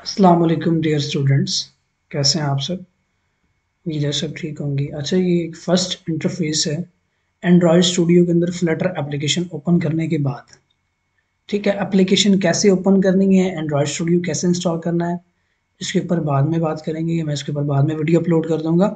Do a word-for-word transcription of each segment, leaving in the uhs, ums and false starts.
अस्सलाम वालेकुम dear students. कैसे हैं आप सब? उम्मीद है सब ठीक होंगी। अच्छा, ये एक फर्स्ट इंटरफेस है एंड्रॉयड स्टूडियो के अंदर फ्लटर एप्लीकेशन ओपन करने के बाद। ठीक है, एप्लीकेशन कैसे ओपन करनी है, एंड्रॉयड स्टूडियो कैसे इंस्टॉल करना है, इसके ऊपर बाद में बात करेंगे। मैं इसके ऊपर बाद में वीडियो अपलोड कर दूंगा।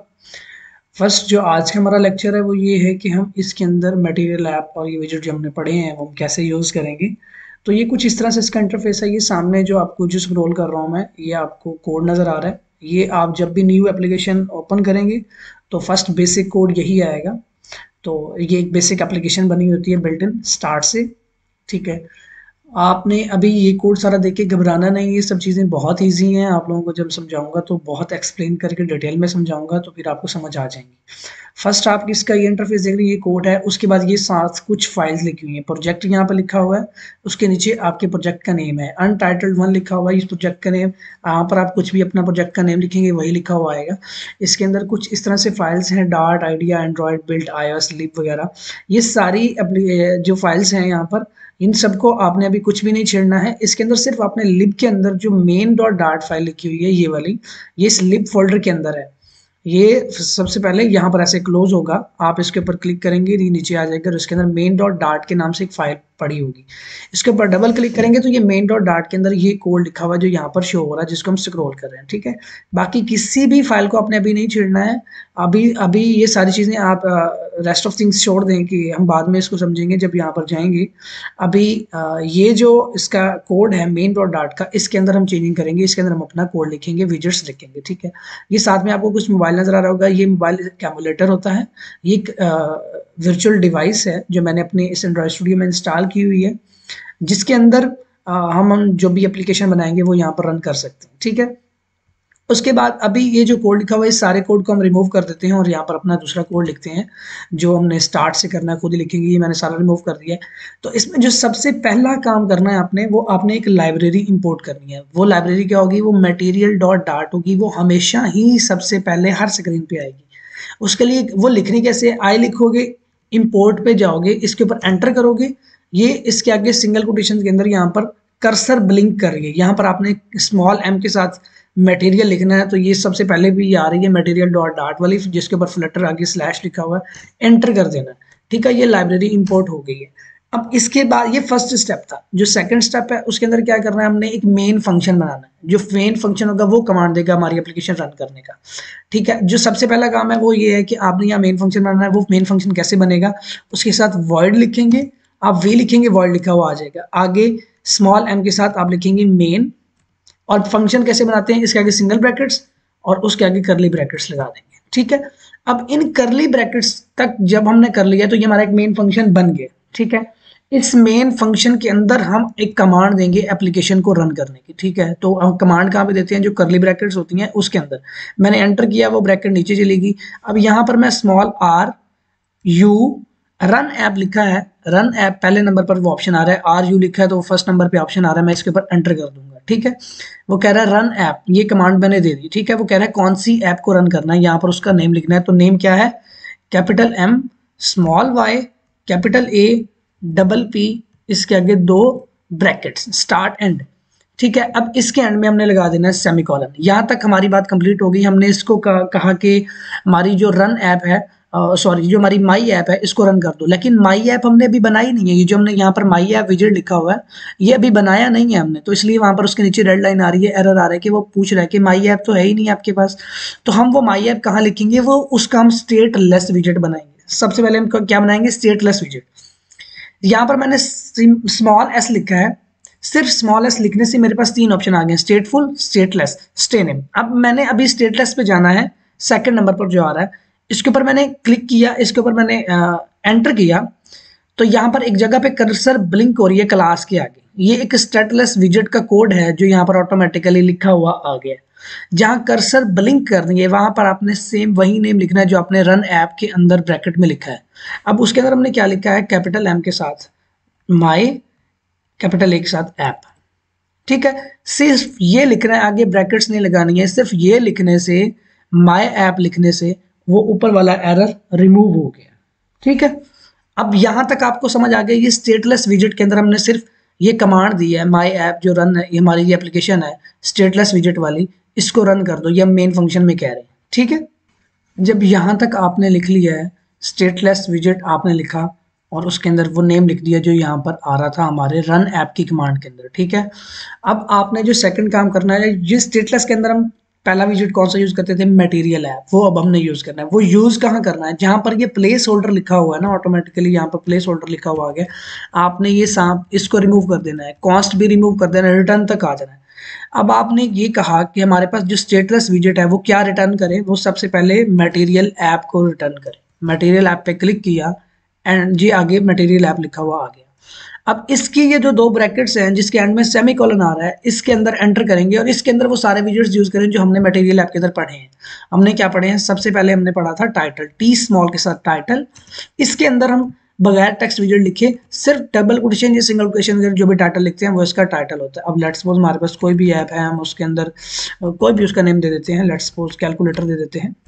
फर्स्ट जो आज का हमारा लेक्चर है वो ये है कि हम इसके अंदर मटेरियल ऐप और ये विजेट जो हमने पढ़े हैं वो हम कैसे यूज़ करेंगे। तो ये कुछ इस तरह से इसका इंटरफेस है। ये सामने जो आपको जो स्क्रॉल कर रहा हूँ मैं, ये आपको कोड नज़र आ रहा है। ये आप जब भी न्यू एप्लीकेशन ओपन करेंगे तो फर्स्ट बेसिक कोड यही आएगा। तो ये एक बेसिक एप्लीकेशन बनी होती है बिल्ट इन स्टार्ट से। ठीक है, आपने अभी ये कोड सारा देख के घबराना नहीं, ये सब चीज़ें बहुत ईजी हैं। आप लोगों को जब समझाऊंगा तो बहुत एक्सप्लेन करके डिटेल में समझाऊंगा तो फिर आपको समझ आ जाएंगी। फर्स्ट आप इसका ये इंटरफेस देख रहे हैं, ये कोड है। उसके बाद ये साथ कुछ फाइल्स लिखी हुई हैं। प्रोजेक्ट यहाँ पर लिखा हुआ है, उसके नीचे आपके प्रोजेक्ट का नेम है, अनटाइटल्ड वन लिखा हुआ है इस प्रोजेक्ट का नेम। यहाँ पर आप कुछ भी अपना प्रोजेक्ट का नेम लिखेंगे वही लिखा हुआ आएगा। इसके अंदर कुछ इस तरह से फाइल्स हैं, Dart, idea, Android, built, iOS, lib वगैरह। ये सारी जो फाइल्स हैं यहाँ पर, इन सबको आपने अभी कुछ भी नहीं छेड़ना है। इसके अंदर सिर्फ आपने लिब के अंदर जो मेन डॉट डार्ट फाइल लिखी हुई है ये वाली, ये इस लिब फोल्डर के अंदर है। ये सबसे पहले यहाँ पर ऐसे क्लोज होगा, आप इसके ऊपर क्लिक करेंगे, ये नीचे आ जाएगा और इसके अंदर मेन डॉट डार्ट के नाम से एक फाइल पड़ी होगी। इसके ऊपर डबल क्लिक करेंगे तो ये मेन डॉट डार्ट के अंदर ये कोड लिखा हुआ है जो यहाँ पर शो हो रहा है, जिसको हम स्क्रॉल कर रहे हैं। ठीक है, बाकी किसी भी फाइल को आपने अभी नहीं छेड़ना है। अभी अभी ये सारी चीज़ें आप रेस्ट ऑफ थिंग्स छोड़ दें कि हम बाद में इसको समझेंगे जब यहाँ पर जाएंगे। अभी आ, ये जो इसका कोड है मेन डॉट डार्ट का, इसके अंदर हम चेंजिंग करेंगे। इसके अंदर हम अपना कोड लिखेंगे, विजेट्स लिखेंगे। ठीक है, ये साथ में आपको कुछ मोबाइल नज़र आ रहा होगा, ये मोबाइल कैलकुलेटर होता है। ये एक वर्चुअल डिवाइस है जो मैंने अपने इस एंड्रॉयड स्टूडियो में इंस्टॉल की हुई है, जिसके अंदर आ, हम हम जो भी एप्लीकेशन बनाएंगे वो यहाँ पर रन कर सकते हैं। ठीक है, उसके बाद अभी ये जो कोड लिखा हुआ है, इस सारे कोड को हम रिमूव कर देते हैं और यहाँ पर अपना दूसरा कोड लिखते हैं जो हमने स्टार्ट से करना है, खुद ही लिखेंगे। ये मैंने सारा रिमूव कर दिया है। तो इसमें जो सबसे पहला काम करना है आपने, वो आपने एक लाइब्रेरी इंपोर्ट करनी है। वो लाइब्रेरी क्या होगी? वो मटेरियल डॉट डार्ट होगी। वो हमेशा ही सबसे पहले हर स्क्रीन पे आएगी। उसके लिए वो लिखनी कैसे? आई लिखोगे, इंपोर्ट पे जाओगे, इसके ऊपर एंटर करोगे, ये इसके आगे सिंगल कोटेशन के अंदर यहाँ पर कर्सर ब्लिंक कर रही है। यहाँ पर आपने स्मॉल एम के साथ मटेरियल लिखना है। तो ये सबसे पहले भी आ रही है मटेरियल डॉट डार्ट वाली, जिसके ऊपर फ्लटर आगे स्लैश लिखा हुआ है, एंटर कर देना। ठीक है, ये लाइब्रेरी इंपोर्ट हो गई है। अब इसके बाद ये फर्स्ट स्टेप था। जो सेकंड स्टेप है उसके अंदर क्या करना है, हमने एक मेन फंक्शन बनाना है। जो मेन फंक्शन होगा वो कमांड देगा हमारी एप्लीकेशन रन करने का। ठीक है, जो सबसे पहला काम है वो ये है कि आपने यहाँ मेन फंक्शन बनाना है। वो मेन फंक्शन कैसे बनेगा? उसके साथ वर्ड लिखेंगे, आप वे लिखेंगे, वर्ड लिखा हुआ आ जाएगा। आगे स्मॉल एम के साथ आप लिखेंगे मेन, और फंक्शन कैसे बनाते हैं, इसके आगे सिंगल ब्रैकेट्स और उसके आगे करली ब्रैकेट्स लगा देंगे। ठीक है, अब इन करली ब्रैकेट्स तक जब हमने कर लिया तो ये हमारा एक मेन फंक्शन बन गया। ठीक है, इस मेन फंक्शन के अंदर हम एक कमांड देंगे एप्लीकेशन को रन करने की। ठीक है, तो हम कमांड कहाँ पे देते हैं? जो करली ब्रैकेट्स होती हैं उसके अंदर। मैंने एंटर किया, वो ब्रैकेट नीचे चलेगी। अब यहाँ पर मैं small R U run app लिखा है, रन ऐप पहले नंबर पर वो ऑप्शन आ रहा है। आर यू लिखा है तो फर्स्ट नंबर पे ऑप्शन आ रहा है, मैं इसके ऊपर एंटर कर दूंगा। ठीक है, वो कह रहा है रन ऐप, ये कमांड मैंने दे दी। ठीक है, वो कह रहा है कौन सी ऐप को रन करना है, यहाँ पर उसका नेम लिखना है। तो नेम क्या है? Capital M, small Y, capital A, double P, इसके आगे दो ब्रैकेट्स, स्टार्ट एंड। ठीक है, अब इसके एंड में हमने लगा देना है सेमीकोलन। यहाँ तक हमारी बात कंप्लीट हो गई। हमने इसको कहा, कहा कि हमारी जो रन ऐप है, सॉरी uh, जो हमारी माई ऐप है, इसको रन कर दो। लेकिन माई ऐप हमने अभी बनाई नहीं है। ये जो हमने यहाँ पर माई ऐप विजेट लिखा हुआ है, ये अभी बनाया नहीं है हमने, तो इसलिए वहाँ पर उसके नीचे रेड लाइन आ रही है, एरर आ रहा है कि वो पूछ रहा है कि माई ऐप तो है ही नहीं आपके पास। तो हम वो माई ऐप कहाँ लिखेंगे? वो उसका हम स्टेटलेस विजेट बनाएंगे। सबसे पहले हम क्या बनाएंगे? स्टेटलेस विजेट। यहाँ पर मैंने स्मॉल एस लिखा है। सिर्फ स्मॉल एस लिखने से मेरे पास तीन ऑप्शन आ गए, स्टेटफुल, स्टेटलेस, स्टे नेम। अब मैंने अभी स्टेटलेस पे जाना है, सेकंड नंबर पर जो आ रहा है, इसके ऊपर मैंने क्लिक किया, इसके ऊपर मैंने एंटर किया, तो यहाँ पर एक जगह पे कर्सर ब्लिंक हो रही है क्लास के आगे। ये एक स्टेटलेस विजेट का कोड है जो यहाँ पर ऑटोमेटिकली लिखा हुआ आ गया। जहाँ कर्सर ब्लिंक कर रही है वहां पर आपने सेम वही नेम लिखना है जो आपने रन ऐप के अंदर ब्रैकेट में लिखा है। अब उसके अंदर हमने क्या लिखा है? कैपिटल एम के साथ माई, कैपिटल ए के साथ ऐप। ठीक है, सिर्फ ये लिखना है, आगे ब्रैकेट्स नहीं लगानी है। सिर्फ ये लिखने से, माई ऐप लिखने से, वो ऊपर वाला एरर रिमूव हो गया। ठीक है, अब यहां तक आपको समझ आ गया। ये स्टेटलेस विजेट के अंदर हमने सिर्फ ये कमांड दी है माई ऐप जो रन है, ये हमारी ये एप्लीकेशन है स्टेटलेस विजेट वाली, इसको रन कर दो, ये मेन फंक्शन में कह रहे हैं। ठीक है, जब यहाँ तक आपने लिख लिया है स्टेटलेस विजेट आपने लिखा और उसके अंदर वो नेम लिख दिया जो यहाँ पर आ रहा था हमारे रन ऐप की कमांड के अंदर। ठीक है, अब आपने जो सेकंड काम करना है, जिस स्टेटलेस के अंदर हम पहला विजेट कौन सा यूज करते थे, मटेरियल ऐप, वो अब हमने यूज करना है। वो यूज कहाँ करना है, जहां पर ये प्लेस होल्डर लिखा हुआ है ना, ऑटोमेटिकली यहाँ पर प्लेस होल्डर लिखा हुआ आ गया, आपने ये सांप इसको रिमूव कर देना है, कॉस्ट भी रिमूव कर देना है, रिटर्न तक आ जाना है। अब आपने ये कहा कि हमारे पास जो स्टेटलेस विजेट है वो क्या रिटर्न करे, वो सबसे पहले मटेरियल ऐप को रिटर्न करे। मटेरियल ऐप पे क्लिक किया एंड जी आगे मटेरियल ऐप लिखा हुआ आ गया। अब इसकी ये जो दो ब्रैकेट्स हैं जिसके एंड में सेमीकोलन आ रहा है, इसके अंदर एंटर करेंगे और इसके अंदर वो सारे विजेट्स यूज करें जो हमने मटेरियल ऐप के अंदर पढ़े हैं। हमने क्या पढ़े हैं, सबसे पहले हमने पढ़ा था टाइटल, टी स्मॉल के साथ टाइटल। इसके अंदर हम बगैर टेक्स्ट विजेट लिखे, सिर्फ डबल कोटेशन या सिंगल कोटेशन जो भी टाइटल लिखते हैं वो इसका टाइटल होता है। अब लेट्स सपोज हमारे पास कोई भी ऐप है, हम उसके अंदर कोई भी उसका नेम दे देते हैं, लेट्स सपोज कैलकुलेटर दे देते हैं।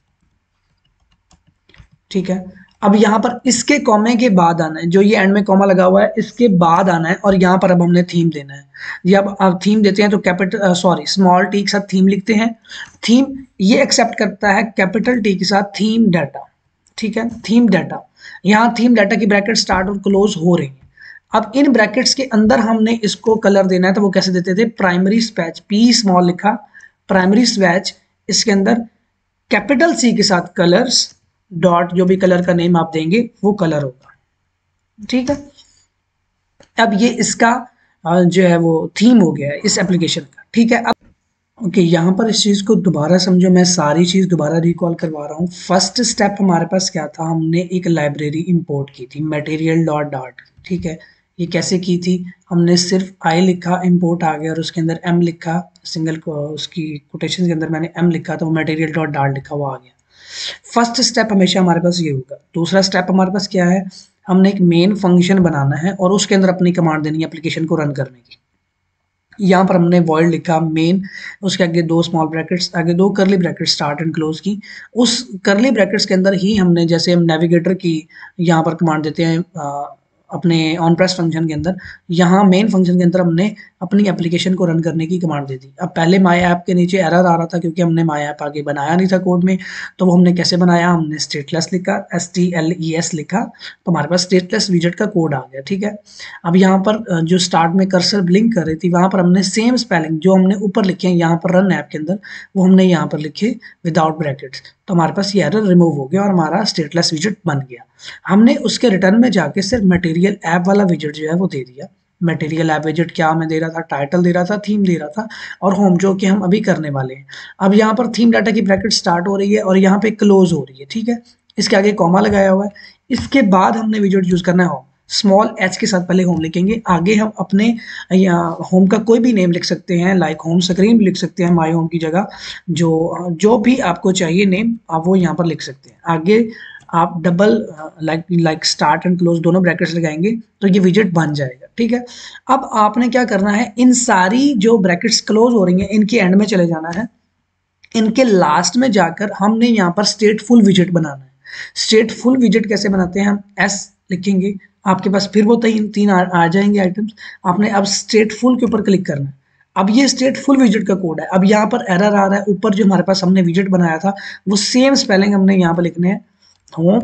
ठीक है, अब यहाँ पर इसके कॉमे के बाद आना है, जो ये एंड में कॉमा लगा हुआ है इसके बाद आना है, और यहाँ पर अब हमने थीम देना है। जब आप थीम देते हैं तो कैपिटल सॉरी स्मॉल टी के साथ थीम लिखते हैं। थीम ये एक्सेप्ट करता है कैपिटल टी के साथ थीम डाटा। ठीक है, थीम डाटा, यहाँ थीम डाटा की ब्रैकेट स्टार्ट और क्लोज हो रही है। अब इन ब्रैकेट्स के अंदर हमने इसको कलर देना है, तो वो कैसे देते थे, प्राइमरी स्वैच, पी स्मॉल लिखा, प्राइमरी स्वैच, इसके अंदर कैपिटल सी के साथ कलर्स डॉट, जो भी कलर का नेम आप देंगे वो कलर होगा। ठीक है, अब ये इसका जो है वो थीम हो गया है इस एप्लीकेशन का। ठीक है, अब ओके okay, यहाँ पर इस चीज़ को दोबारा समझो, मैं सारी चीज़ दोबारा रिकॉल करवा रहा हूँ। फर्स्ट स्टेप हमारे पास क्या था, हमने एक लाइब्रेरी इंपोर्ट की थी मटेरियल डॉट डार्ट। ठीक है, ये कैसे की थी, हमने सिर्फ आई लिखा, इंपोर्ट आ गया और उसके अंदर एम लिखा, सिंगल को उसकी कोटेशन के अंदर मैंने एम लिखा तो मटेरियल डॉट डार्ट लिखा हुआ आ गया। फर्स्ट स्टेप हमेशा हमारे पास ये होगा। दूसरा स्टेप हमारे पास क्या है, हमने एक मेन फंक्शन बनाना है और उसके अंदर अपनी कमांड देनी है एप्लीकेशन को रन करने की। यहाँ पर हमने वॉइड लिखा मेन, उसके आगे दो स्मॉल ब्रैकेट्स, आगे दो करली ब्रैकेट्स स्टार्ट एंड क्लोज की। उस करली ब्रैकेट्स के अंदर ही हमने, जैसे हम नेविगेटर की यहाँ पर कमांड देते हैं आ, अपने ऑन प्रेस फंक्शन के अंदर, यहाँ मेन फंक्शन के अंदर हमने अपनी एप्लीकेशन को रन करने की कमांड दे दी। अब पहले माई ऐप के नीचे एरर आ रहा था क्योंकि हमने माई ऐप आगे बनाया नहीं था कोड में, तो वो हमने कैसे बनाया, हमने स्टेटलेस लिखा, S T L E S लिखा, तो हमारे पास स्टेटलेस विजेट का कोड आ गया। ठीक है, अब यहाँ पर जो स्टार्ट में कर्सर ब्लिंक कर रही थी वहाँ पर हमने सेम स्पेलिंग जो हमने ऊपर लिखे हैं यहाँ पर रन ऐप के अंदर, वो हमने यहाँ पर लिखे विदाउट ब्रैकेट्स, तो हमारे पास ये एरर रिमूव हो गया और हमारा स्टेटलेस विजेट बन गया। हमने उसके रिटर्न में जाके सिर्फ मटेरियल ऐप वाला विजेट जो है वो दे दिया। मटेरियल ऐप विजेट क्या हमें दे रहा था, टाइटल दे रहा था, थीम दे रहा था और होम, जो कि हम अभी करने वाले हैं। अब यहाँ पर थीम डाटा की ब्रैकेट स्टार्ट हो रही है और यहाँ पे क्लोज हो रही है। ठीक है, इसके आगे कॉमा लगाया हुआ है, इसके बाद हमने विजेट यूज करना है होम, स्मॉल एच के साथ पहले होम लिखेंगे, आगे हम अपने होम का कोई भी नेम लिख सकते हैं, लाइक होम स्क्रीन भी लिख सकते हैं माई होम की जगह, जो जो भी आपको चाहिए नेम आप वो यहाँ पर लिख सकते हैं। आगे आप double like like start and close दोनों ब्रैकेट्स लगाएंगे तो ये विजेट बन जाएगा। ठीक है, अब आपने क्या करना है, इन सारी जो ब्रैकेट्स क्लोज हो रही हैं इनके एंड में चले जाना है, इनके लास्ट में जाकर हमने यहाँ पर स्टेटफुल विजेट बनाना है। स्टेटफुल विजेट कैसे बनाते हैं, हम एस लिखेंगे, आपके पास फिर वो तीन तीन आ, आ जाएंगे आइटम्स, आपने अब स्टेटफुल के ऊपर क्लिक करना है। अब ये स्टेटफुल विजेट का कोड है। अब यहाँ पर एरर आ रहा है, ऊपर जो हमारे पास हमने विजेट बनाया था वो सेम स्पेलिंग हमने यहाँ पर लिखने हैं, होम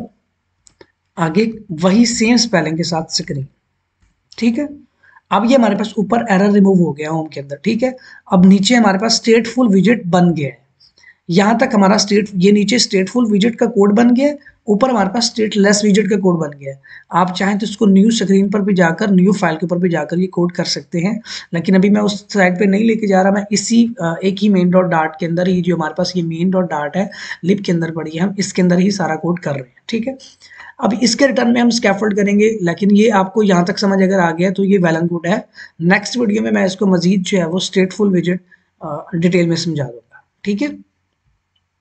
आगे वही सेम स्पेलिंग के साथ स्क्रीन। ठीक है, अब ये हमारे पास ऊपर एरर रिमूव हो गया होम के अंदर। ठीक है, अब नीचे हमारे पास स्टेटफुल विजेट बन गया है। यहाँ तक हमारा स्टेट, ये नीचे स्टेटफुल विजेट का कोड बन गया है, ऊपर हमारे पास स्टेटलेस विजेट का कोड बन गया है। आप चाहें तो इसको न्यू स्क्रीन पर भी जाकर, न्यू फाइल के ऊपर भी जाकर ये कोड कर सकते हैं, लेकिन अभी मैं उस साइड पे नहीं लेके जा रहा, मैं इसी एक ही मेन डॉट डार्ट के अंदर ही, जो हमारे पास ये मेन डॉट डार्ट है लिप के अंदर पड़ी है, हम इसके अंदर ही सारा कोड कर रहे हैं। ठीक है, अब इसके रिटर्न में हम स्कैफोल्ड करेंगे, लेकिन ये आपको यहाँ तक समझ अगर आ गया तो ये वेल एंड गुड है। नेक्स्ट वीडियो में मैं इसको मजीद जो है वो स्टेटफुल विजेट डिटेल में समझा दूंगा। ठीक है।